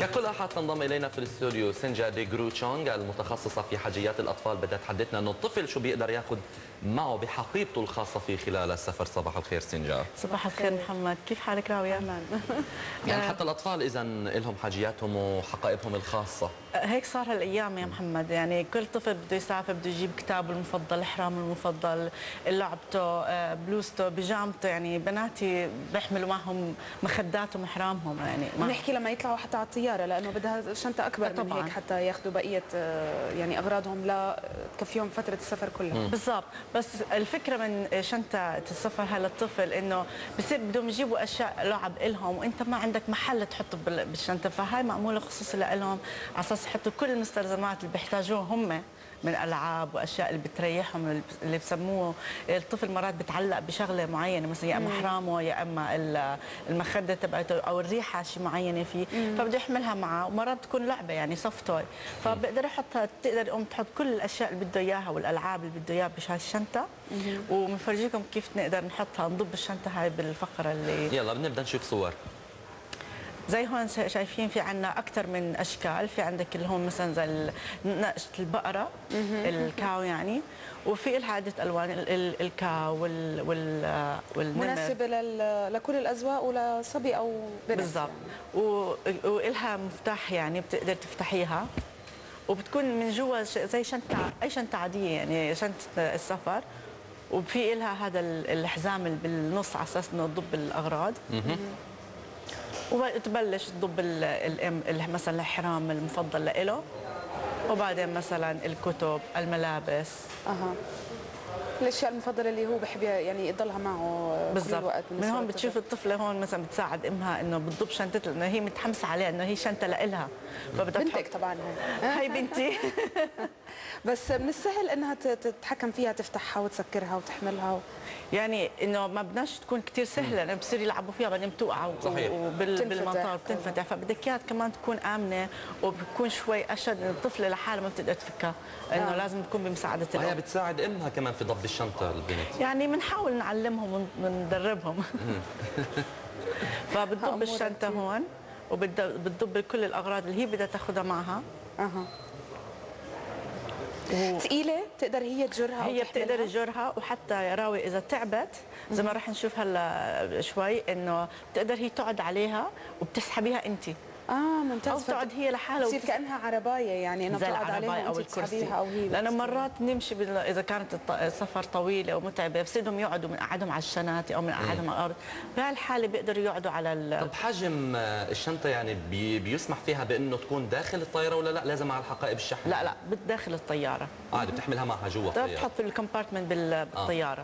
ككل أحد تنضم إلينا في الاستوديو سينجا دي جرو تشونغ المتخصصة في حاجيات الأطفال. بدها تحدثنا أنه الطفل شو بيقدر ياخذ معه بحقيبته الخاصة فيه خلال السفر. صباح الخير سينجا. صباح الخير محمد، كيف حالك راوية؟ أهلا. يعني حتى الأطفال إذا لهم حاجياتهم وحقائبهم الخاصة. هيك صار هالأيام يا محمد، يعني كل طفل بده يسافر بده يجيب كتابه المفضل، إحرامه المفضل، لعبته، بلوزته، بيجامته. يعني بناتي بيحملوا معهم مخداتهم إحرامهم. يعني بنحكي لما يطلعوا حتى على الطيارة لأنه بدها شنطة أكبر من هيك حتى ياخذوا بقية يعني أغراضهم لا تكفيهم فترة السفر كلها. بالضبط، بس الفكرة من شنطة السفر هلا الطفل إنه بصير بدهم يجيبوا أشياء لعب إلهم وأنت ما عندك محل تحطه بالشنطة، فهاي معمولة خصوصي لهم على أساس يحطوا كل المستلزمات اللي بيحتاجوها هم من العاب واشياء اللي بتريحهم، اللي بسموه الطفل مرات بتعلق بشغله معينه، مثلا يا اما احرامه يا اما المخده تبعته او الريحه شيء معينه فيه، فبده يحملها معه، ومرات بتكون لعبه يعني سوفت توي، فبقدر يحطها. بتقدر يقوم تحط كل الاشياء اللي بده اياها والالعاب اللي بده اياها بهالشنطه، وبنفرجيكم كيف نقدر نحطها نضب الشنطه هاي بالفقره اللي يلا بنبدا نشوف صور. زي هون شايفين في عندنا اكثر من اشكال. في عندك اللي هون مثلا زي نقشه البقره الكاو يعني، وفي لها عده الوان الكاو والنمر، مناسبه لكل الاذواق ولصبي او بنت. بالضبط يعني. والها مفتاح يعني بتقدر تفتحيها، وبتكون من جوا زي شنطه، اي شنطه عاديه يعني شنطه السفر، وفي لها هذا الحزام اللي بالنص على اساس انه تضب الاغراض. وتبلش تضب مثلا الحرام المفضل له، وبعدين مثلا الكتب، الملابس. الاشياء المفضله اللي هو بحب يعني يضلها معه كل الوقت. من هون بتشوف الطفله هون مثلا بتساعد امها انه بتضب شنطتها لانه هي متحمسه عليها انه هي شنطه لها، فبدها بنتك طبعا هي بنتي. بس من السهل انها تتحكم فيها، تفتحها وتسكرها وتحملها يعني انه ما بدناش تكون كثير سهله لانه بصير يلعبوا فيها بعدين بتوقع بالمطار بتنفتح، فبدك اياها كمان تكون امنه وبتكون شوي اشد. الطفله لحالها ما بتقدر تفكها، انه لازم تكون بمساعده الام. هي بتساعد امها كمان في ضب الشنطه البنت، يعني بنحاول نعلمهم وندربهم. فبتضب الشنطه هون وبتضب كل الاغراض اللي هي بدها تاخذها معها. ثقيله بتقدر هي تجرها، هي بتقدر تجرها، وحتى يا راوي اذا تعبت زي ما رح نشوف هلا شوي انه بتقدر هي تقعد عليها وبتسحبيها انت. ممتاز. او تقعد هي لحالها بتصير كانها عربايه، يعني انه بتقعد عليها او الكرسي، او هي لانه مرات بنمشي اذا كانت السفر طويله ومتعبه بصيرهم يقعدوا بنقعدهم على الشناتي او بنقعدهم على الارض، بهالحاله بيقدروا يقعدوا على طب حجم الشنطه يعني بيسمح فيها بانه تكون داخل الطياره ولا لا لازم على الحقائب الشحن؟ لا بداخل الطياره عادي بتحملها معها جوا الطياره، بتحط في الكومبارتمنت بالطياره.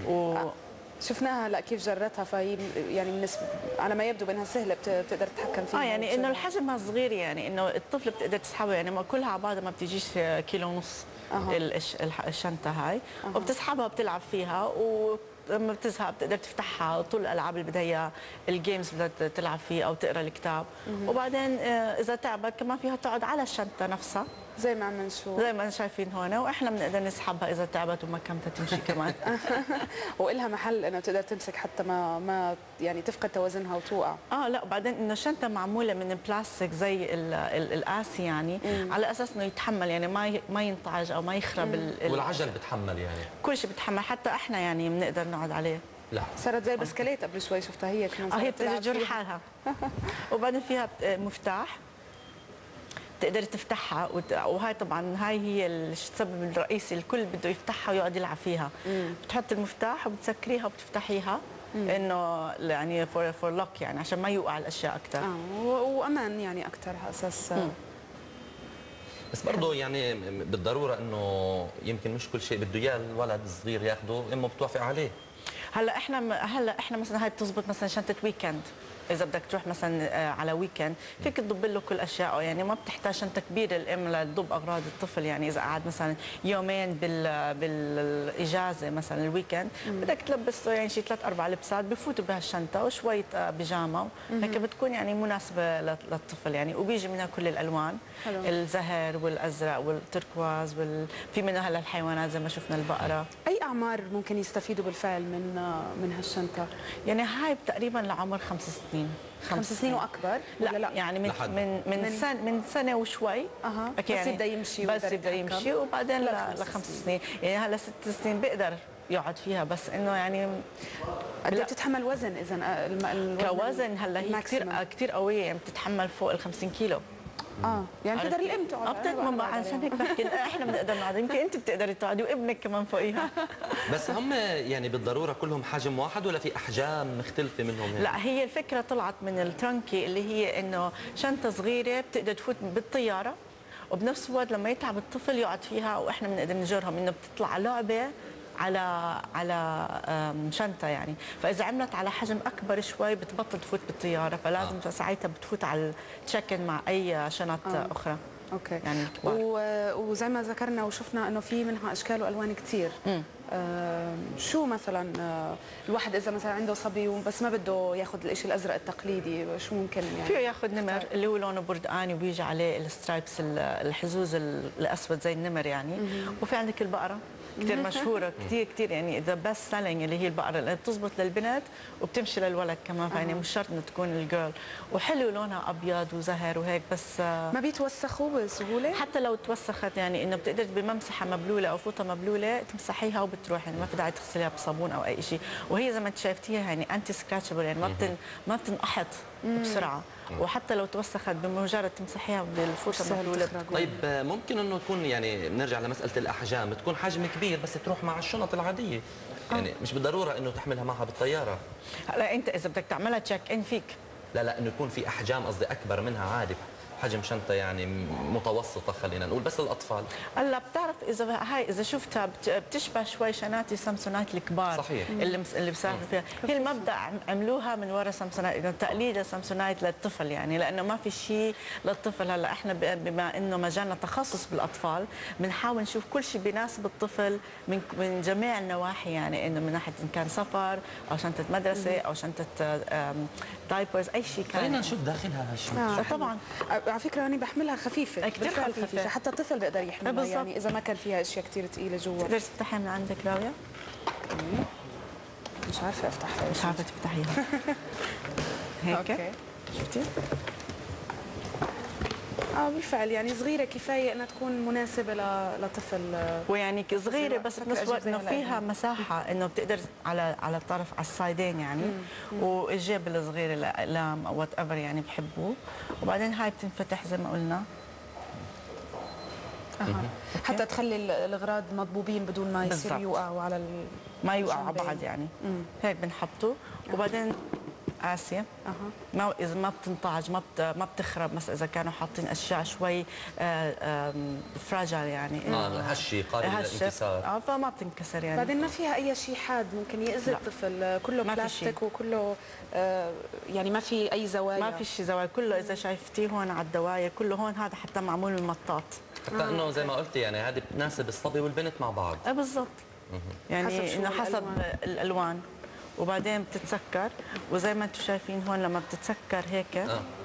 شفناها هلا كيف جرتها، فهي يعني على ما يبدو بانها سهله بتقدر تتحكم فيها. يعني انه الحجم صغير، يعني انه الطفل بتقدر تسحبه، يعني ما كلها على بعضها ما بتجيش كيلو ونص الشنطه هاي، وبتسحبها وبتلعب فيها، ولما بتزهق بتقدر تفتحها طول الالعاب اللي بدها اياها، الجيمز بدها تلعب فيه او تقرا الكتاب. وبعدين اذا تعبت كمان فيها تقعد على الشنطه نفسها زي ما عم نشوف، زي ما شايفين هون، واحنا بنقدر نسحبها اذا تعبت وما كمتها تمشي كمان. والها محل انها تقدر تمسك حتى ما يعني تفقد توازنها وتوقع. لا وبعدين انه الشنطه معموله من بلاستيك زي القاسي يعني، على اساس انه يتحمل، يعني ما ينطعج او ما يخرب. والعجل بتحمل يعني كل شيء بتحمل، حتى احنا يعني بنقدر نقعد عليه. لا صارت زي البسكليت قبل شوي شفتها هي كمان. هي بتجر حالها. وبعدين فيها مفتاح تقدر تفتحها، وهاي طبعا هاي هي السبب الرئيسي الكل بده يفتحها ويقعد يلعب فيها. بتحط المفتاح وبتسكريها وبتفتحيها انه يعني فور لوك، يعني عشان ما يوقع الاشياء اكثر. وامان يعني اكثر على اساس. بس برضه يعني بالضروره انه يمكن مش كل شيء بده اياه الولد الصغير ياخذه امه بتوافق عليه. هلا احنا مثلا هاي بتزبط مثلا شنطه ويكند، اذا بدك تروح مثلا على ويكند فيك تضب له كل اشيائه، يعني ما بتحتاج شنطه كبيره الام لتضب اغراض الطفل. يعني اذا قعد مثلا يومين بالاجازه مثلا الويكند بدك تلبسه يعني شي 3-4 لبسات بفوتوا بهالشنطه وشويه بيجامه، هيك بتكون يعني مناسبه للطفل يعني، وبيجي منها كل الالوان، الزهر والازرق والتركواز في منها هلا الحيوانات زي ما شفنا البقره. اي اعمار ممكن يستفيدوا بالفعل من هالشنطه؟ يعني هاي تقريبا لعمر 5 سنين. 5 سنين واكبر ولا لا؟ يعني من سنه وشوي. بس يبدا يمشي، بس يبدا يمشي وبعدين ل5 سنين. يعني هلا 6 سنين بيقدر يقعد فيها، بس انه يعني قد ايه بتتحمل وزن اذا كوزن؟ هلا هي كثير قويه، يعني بتتحمل فوق ال 50 كيلو. يعني بتقدر الام تقعد عشان هيك بحكي احنا بنقدر نقعد، يمكن انت بتقدري تقعدي وابنك كمان فوقيها. بس هم يعني بالضروره كلهم حجم واحد ولا في احجام مختلفه منهم يعني؟ لا، هي الفكره طلعت من الترنكي اللي هي انه شنطه صغيره بتقدر تفوت بالطياره، وبنفس الوقت لما يتعب الطفل يقعد فيها، واحنا بنقدر نجرهم انه بتطلع لعبه على شنطه يعني. فاذا عملت على حجم اكبر شوي بتبطل تفوت بالطياره، فلازم ساعتها بتفوت على التشيكن مع اي شنط اخرى. اوكي يعني وزي ما ذكرنا وشفنا انه في منها اشكال والوان كثير. شو مثلا الواحد اذا مثلا عنده صبي بس ما بده ياخذ الشيء الازرق التقليدي، شو ممكن يعني؟ فيه ياخذ نمر اللي هو لونه بردقاني وبيجي عليه السترايبس الحزوز الاسود زي النمر يعني. وفي عندك البقره كثير مشهوره، كثير يعني ذا بيست سيلينج، اللي هي البقره اللي بتزبط للبنت وبتمشي للولد كمان. يعني مش شرط انه تكون الجيرل، وحلو لونها ابيض وزهر وهيك. بس ما بيتوسخوا بسهوله؟ حتى لو توسخت يعني انه بتقدر بممسحه مبلوله او فوطه مبلوله تمسحيها وبتروح، يعني ما في داعي تغسليها بصابون او اي شيء. وهي زي ما انت شايفتيها يعني انتي سكراتشبل، يعني ما بتنقحط بسرعه. وحتى لو توسخت بمجرد تمسحيها بالفوطه المبلوله. طيب ممكن انه تكون يعني بنرجع لمساله الاحجام، تكون حجم كبير بس تروح مع الشنط العاديه، يعني مش بالضروره انه تحملها معها بالطياره. هلا انت اذا بدك تعملها تشيك ان فيك. لا انه يكون في احجام قصدي اكبر منها عادي، حجم شنطه يعني متوسطه خلينا نقول بس للاطفال. هلا بتعرف اذا شفتها بتشبه شوي شنات السامسونايت الكبار. صحيح. اللي بسافروا فيها. هي المبدا عملوها من وراء سامسونايت، انه تقليد سامسونايت للطفل يعني، لانه ما في شيء للطفل. هلا احنا بما انه مجالنا تخصص بالاطفال بنحاول نشوف كل شيء بيناسب الطفل من جميع النواحي، يعني انه من ناحيه ان كان سفر او شنطه مدرسه او شنطه دايبرز، اي شيء كان. خلينا نشوف داخلها هالشنطه. طبعا على فكره انا بحملها خفيفه كثير خفيفه، حتى الطفل بيقدر يحملها يعني اذا ما كان فيها اشياء كثير ثقيله جوا. تقدر تفتحيها من عندك راويه؟ مش عارفه افتحها. مش عارفه تفتحيها. هيك اوكي شفتي؟ بالفعل يعني صغيره كفايه انها تكون مناسبه لطفل، ويعني صغيره بس بنفس الوقت انه فيها مساحه انه بتقدر على الطرف على السايدين يعني. والجيب الصغير الاقلام او وات ايفر يعني بحبوه. وبعدين هاي بتنفتح زي ما قلنا. حتى تخلي الاغراض مضبوبين بدون ما يصير يوقعوا على ما يوقعوا على بعض يعني. هيك بنحطه. وبعدين قاسيه. ما اذا ما بتنطعج ما بتخرب، مثلا اذا كانوا حاطين اشياء شوي فراجل يعني هشه قابله للانكسار. فما بتنكسر يعني. بعدين ما فيها اي شيء حاد ممكن يأذي الطفل، كله بلاستيك وكله يعني ما في اي زوايا. ما في شيء زوايا، كله اذا شايفتيه هون على الدوايه كله هون. هذا حتى معمول من مطاط، حتى انه زي ما قلتي يعني هذه بتناسب الصبي والبنت مع بعض. بالضبط. يعني انه حسب الالوان. وبعدين بتتسكر، وزي ما انتم شايفين هون لما بتتسكر هيك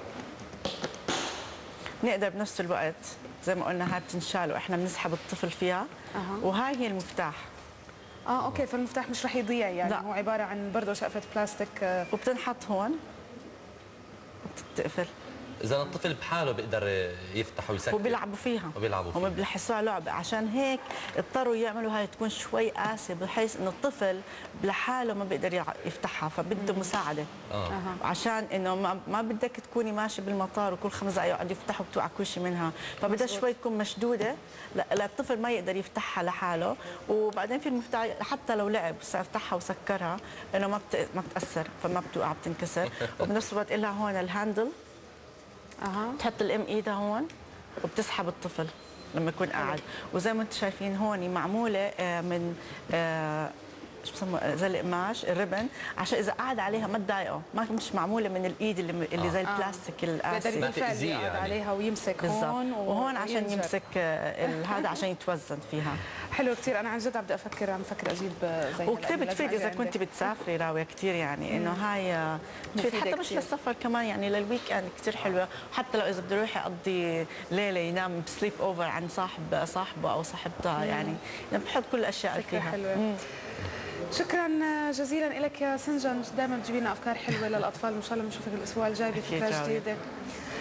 نقدر بنفس الوقت زي ما قلنا هاي بتنشال واحنا بنسحب الطفل فيها. وهاي هي المفتاح. اوكي، فالمفتاح مش رح يضيع يعني. لا. هو عباره عن برضه شقفه بلاستيك وبتنحط هون وبتتقفل. إذا الطفل بحاله بيقدر يفتح ويسكر وبيلعبوا فيها. هم بيحسوها لعبة، عشان هيك اضطروا يعملوا هاي تكون شوي قاسية بحيث إنه الطفل لحاله ما بيقدر يفتحها، فبده مساعدة. عشان إنه ما بدك تكوني ماشي بالمطار وكل 5 دقائق يقعد يفتح وبتوقع كل شيء منها، فبدها شوي تكون مشدودة للطفل ما يقدر يفتحها لحاله. وبعدين في المفتاح حتى لو لعب فتحها وسكرها إنه ما بتأثر، فما بتوقع بتنكسر. وبنفس الوقت لها هون الهاندل. تحط الام ايدها هون وبتسحب الطفل لما يكون قاعد. وزي ما انتم شايفين هون معموله من شو بسموه زي القماش الربن، عشان اذا قعد عليها ما تضايقه. مش معموله من الايد اللي زي البلاستيك القاسي. ما تأذيه يعني. عليها ويمسك هون وهون عشان يمسك هذا عشان يتوزن فيها. حلو كثير. انا عن جد عم افكر اجيب زي وكثير بتفيد اذا كنت بتسافري راويه كثير يعني. انه هاي بتفيد حتى مش للسفر كمان يعني للويك اند كثير حلوه. حتى لو اذا بده يروح يقضي ليله ينام بسليب اوفر عند صاحبه او صاحبتها يعني بحط كل الاشياء اللي فيها. حلوه. شكرا جزيلا لك يا سنجن، دائما بتجيبي لنا افكار حلوه للاطفال، ان شاء الله بنشوفك الاسبوع الجاي بفكره جديده.